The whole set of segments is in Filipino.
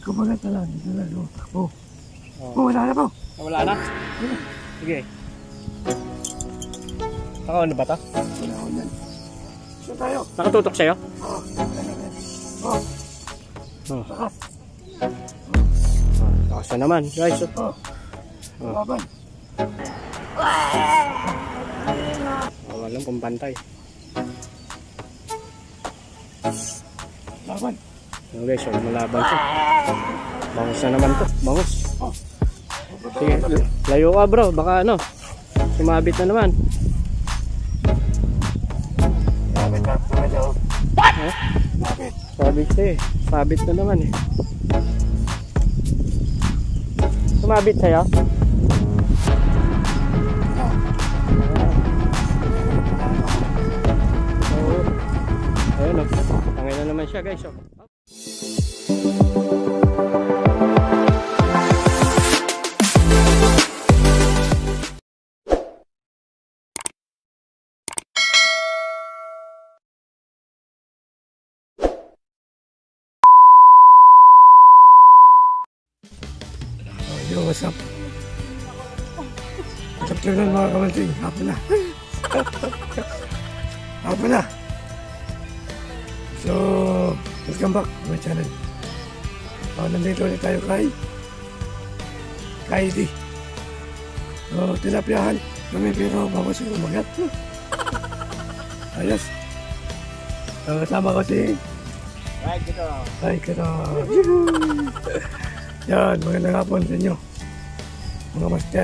kumagat na lang. Dito lang. Wala na po. Wala na? Sige. Ano ba ito? Wala ko yan. Saan tayo? Nakatutok sa'yo? Takas. Takas na naman, guys. Laban. Walang kung pantay. Laban. Guys, malaban siya. Bangus na naman to. Bangus. Sige, layo ka bro. Baka ano, sumabit na naman. Sabit siya eh. Sabit na naman eh. Sumabit sa'yo? Ayun o. Tangay na naman siya guys. Yo, what's up? What's up to yun mga kamanting? Hapon na. Hapon na. So, welcome back to my channel. Nandito ulit tayo kay D. So, tilapiahan kami pero bawas yung umagat. Ayos. So, kasama ko si Ay, kito. Yan, magandang hapon sa inyo mga master.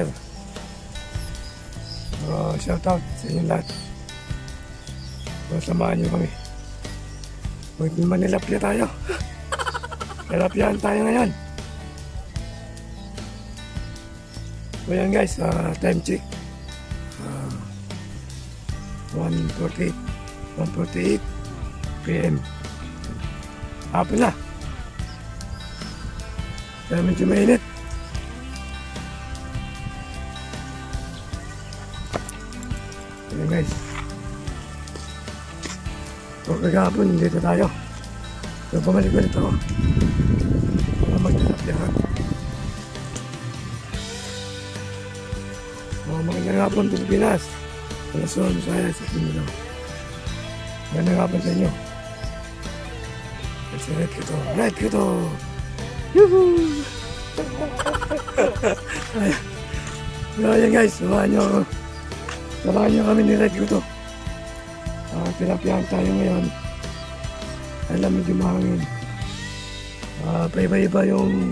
Shout out sa inyo lahat. Samahan nyo kami. Manilapya tayo. Nilapyahan tayo ngayon. So yan guys, time check 1:48 PM. Hapon na. Kaya medyo mainit. Ayan guys. So kagapon dito tayo. So pumalik ulit ako. Mga maglalapyahan. Mga magandang hapon Pilipinas. Luzon, Visayas sa Mindanao. Magandang hapon sa inyo. Kasi red kito. Yuhuu! So ayan guys, samahan nyo kami ni Red Kuto. Tinapihan tayo ngayon. Alam medyo mahangin. Paiba-iba yung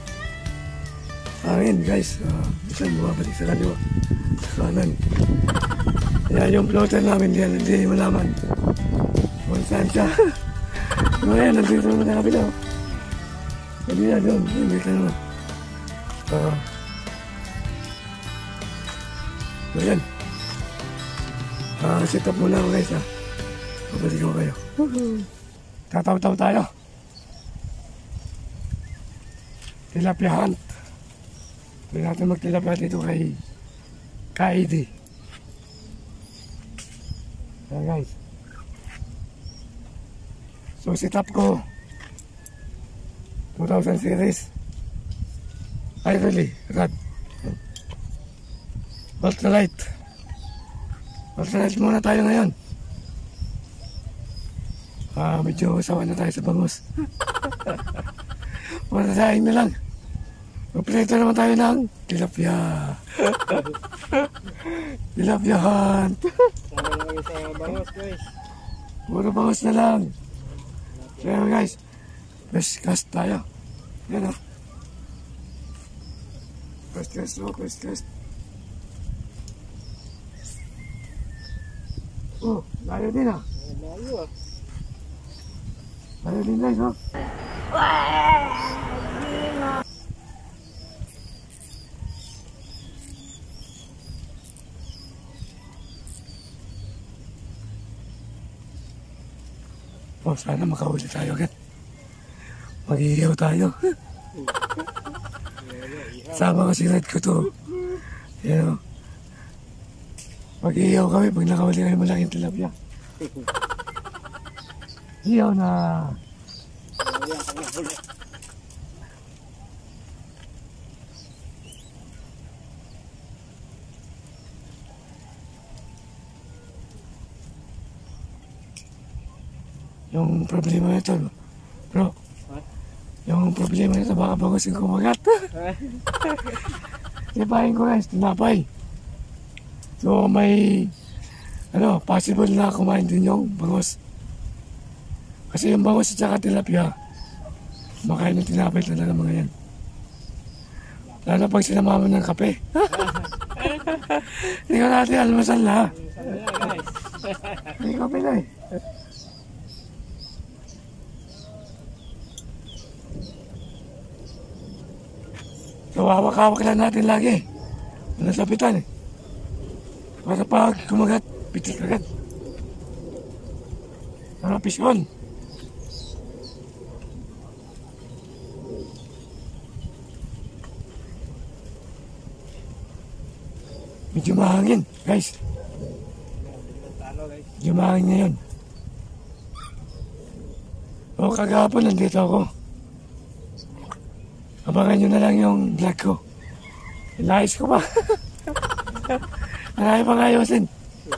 hangin guys. Minsan bumabalik sa kaliwa, sa kanan. Kaya yung floater namin diyan, hindi malaman kung saan siya. So ayan, nandito naman na kapila. Sabi na doon, hindi ka naman. So yan. Set up muna ako guys ha. Pabalik ko kayo. Tataw-taw tayo. Tilapia hunt. Pwede natin magtilapia dito kay Kaidi. Yan guys. So set up ko 2000 series. Ay really, rad. Ultralight. Ultralight muna tayo ngayon. Medyo sawa na tayo sa bangus. Matasahin na lang. Magprito naman tayo ng tilapia. Tilapia hunt. Sama na kami sa bangus guys. Puro bangus na lang. So yun guys, first cast tayo. Yan o. First cast o, first cast. Oh, layo din ah. Layo ah. Layo din guys o. Oh, sana makahuli tayo agad. Mag-iihaw tayo. Sama ko si Red Kuto. Yan o. Mag-iihaw kami pag nakahuli kami malaking tilapia. Ihaw na. Yung problema nito, bro. Yung problema nito, baka bagos yung kumagat. Tipahin ko guys, tinapay. So may, possible na kumain din yung bagos. Kasi yung bagos at saka tilapia, makain ng tinapay talaga mga yan. Lalo pag sinamaman ng kape. Hindi ko natin almasal na. Hindi kape na eh. So, hawak-hawak lang natin lagi. Walang sapitan eh. Para pag kumagat, pitik agad. Para fish on. Medyo mahangin, guys. Medyo mahangin ngayon. O, kagahapon nandito ako. Abangan nyo na lang yung vlog ko. Inayos ko pa. Marami pang ayusin.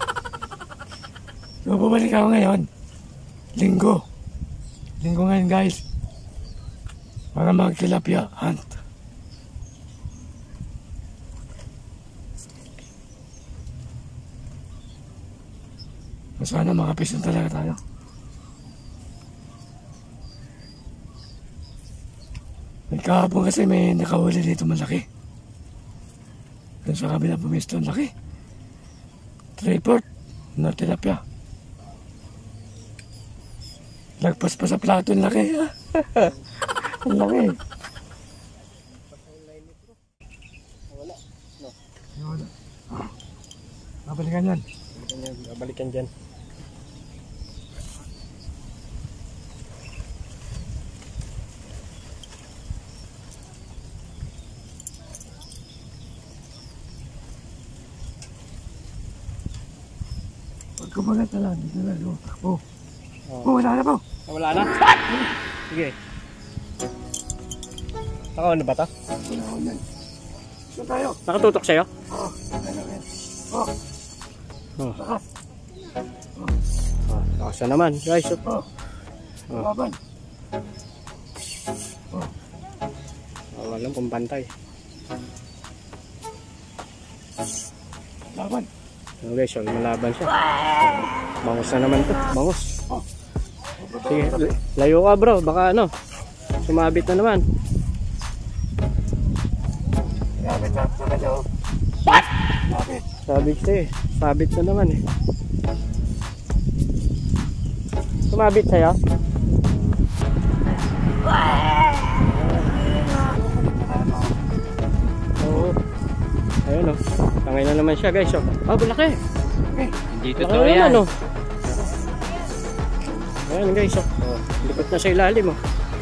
So, bumalik ako ngayon. Linggo. Linggo ngayon, guys. Para mag-tilapia hunt. Sana makapisyon talaga tayo. May kahapon kasi may nakahuli dito malaki. Doon sa kabila pumisto, ang laki. 3/4 na tilapia. Lagpas pa sa plato, ang laki. Ang laki. Wala. No. Wala. Babalikan yan. Babalikan dyan. Pag kumagat na lang, dito na lang. Takbo. Oh. Wala na po. Wala na? Sige. Nakaon na ba ito? Wala ko yan. Ito tayo. Nakatutok sa'yo? Oo. Oh. Oh. Lakas. Lakas na naman, guys. Oh. Laban. Alam kung pantay. Laban. Okay, so lumalaban siya. Bangus na naman to. Bangus. Sige, layo ka bro. Baka sumabit na naman. Sabit na talaga. Sabit. Sabit siya eh. Sabit na naman eh. Sumabit sa'yo? Oo. Ayun o. Tangay na naman siya guys. Malaki. Hindi Laki totoo na yan. naman, Ayan guys. Likot na sa ilalim o.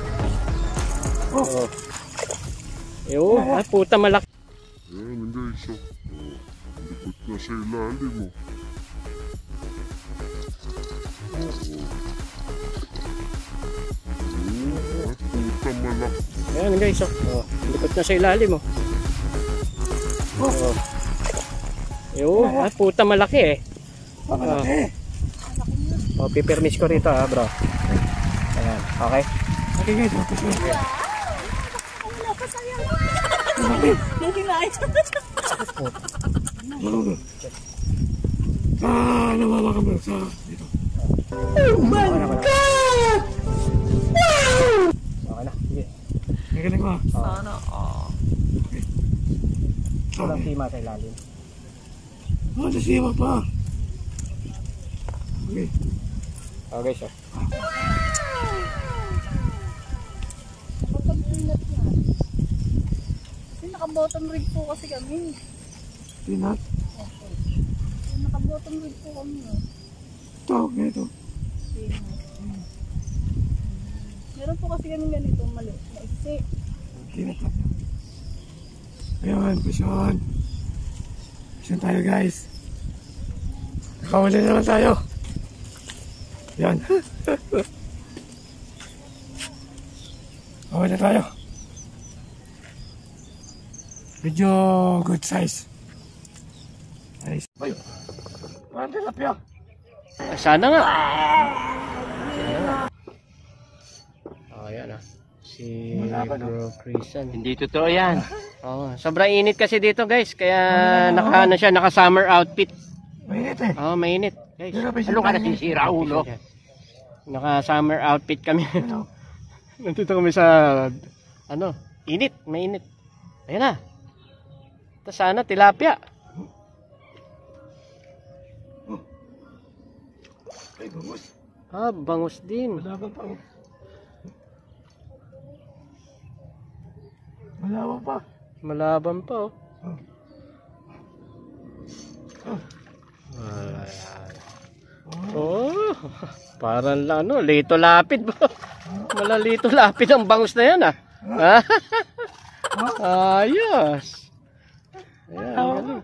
Puta malaki. Ayan guys, likot na sa ilalim mo. Puta malaki. Ayan guys. Likot na sa ilalim o. Puta malaki eh. Malaki. Pipirmis ko rito bro. Ayan, okay. Okay guys, okay. Malaki. Malaki. Namama ka mo sa dito. Oh my God! Okay na, sige. Nagaling ko Sana Walang tima sa ilalim. Nasiwa pa. Okay. Okay, so. Kasi naka-bottom rig po kasi kami. Tinat. Naka-bottom rig po kami. Ito, ganito. Meron po kasi kami ganito maliit na iksi. Tinat lang. Ayun, pisyon. Pisyon tayo guys. Nakahuli naman tayo. Yan. Nakahuli tayo. Medyo good size. Nice. Ayun. Parang tilapia. Sana nga. Ayan ah. Si Malaban, Bro Christian. Hindi totoo yan. Oo, sobrang init kasi dito guys. Kaya naka siya, naka summer outfit. Mainit eh. Oo, mainit guys. Pero Ano ka nasisira, ulo? Naka summer outfit kami. Ano? Nandito kami sa ano, init, mainit. Ayan na. Ito sana tilapia. Ay, bangus. Ah, bangus din. Malabang pa. Oh. Malabang pa. Malaban pa oh. Oh. Ayan. Oh, parang ano, lito lapid ba? Malalito lapid ang bangus na yan ah. Ayos. Ayan, galing.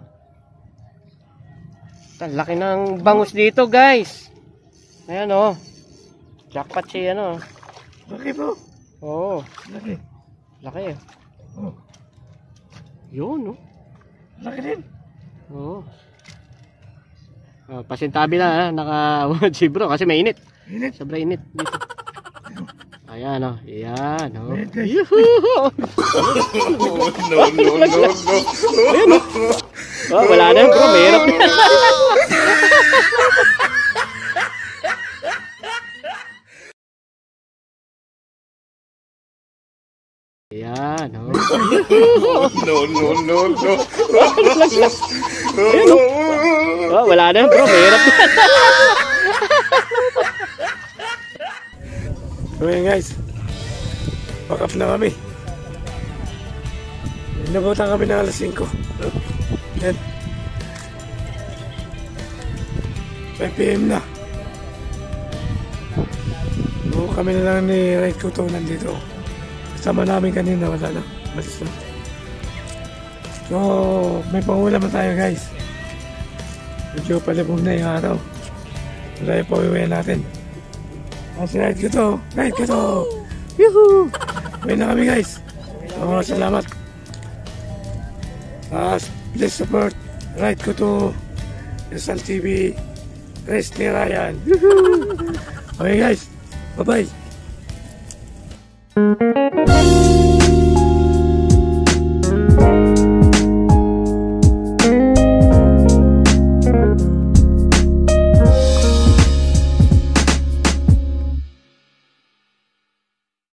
Ang laki ng bangus dito guys. Ayan oh. Jackpot siya ano. Laki bro. Oo, Laki. laki eh. Oh. Yun oh. Laki din. Oo. Pasintabi na ha, naka bro kasi mainit. Init. Sobrang init dito. Ayan oh, ayan oh. Init guys. Yuhuu! No, no, no, no. Ayan oh. Oh, wala na bro, mahirap na. Ayan oh. No, no, no, no. Ayan oh. Oh, wala na bro, mahirap na. So yun guys. Pack up na kami. Inabutan kami ng alas 5. Yan. 5 PM na. So kami na lang ni Right Kuto nandito. Kasama namin kanina, wala na. Balis na. So may pangulam na tayo guys. Medyo palibog na yung araw. Wala yung pawiwi natin. Si Right Kuto. Right Kuto. Yuhuu! Uwi na kami guys. So salamat. Please support Right Kuto, Rizal TV, Chris ni Ryan. Okay guys, bye bye.